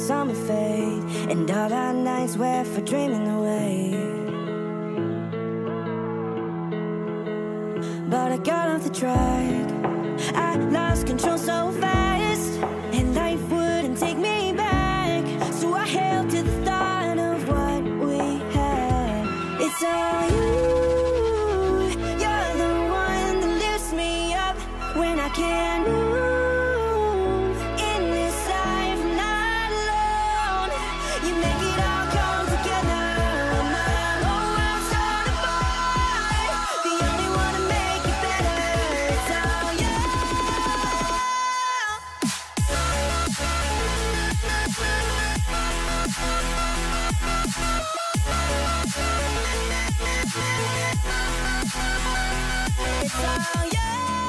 summer fade, and all our nights were for dreaming away. But I got off the track, I lost control so fast, and life wouldn't take me back. So I held to the thought of what we had. It's all you, you're the one that lifts me up when I can't move. In this life, I'm not alone. You make it all come together. My whole world's torn apart. The only one to make it better. It's all you. It's all you.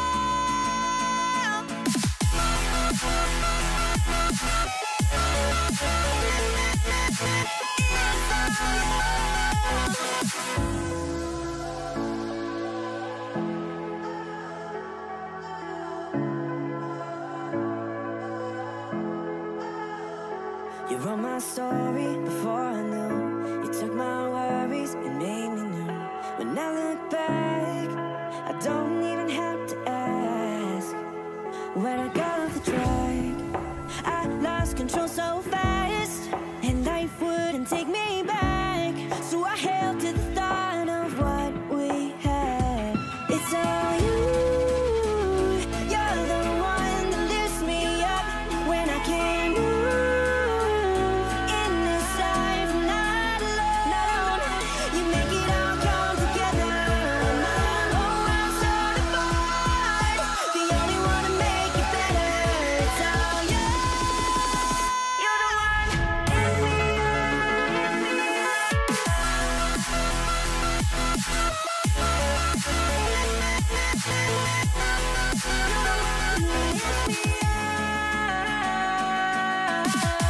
You wrote my story before I knew. You took my worries and made me new. When I look back, I don't even have to ask. When I got off the track, I lost control so fast, and life wouldn't take me back. So I held to the thought of what we had. It's all you, you're the one that lifts me up when I can't move. In this life, I'm not alone. You make it all come together. My whole world's torn apart. The only one to make it better. It's all you. You're the one in me. You're the one in me.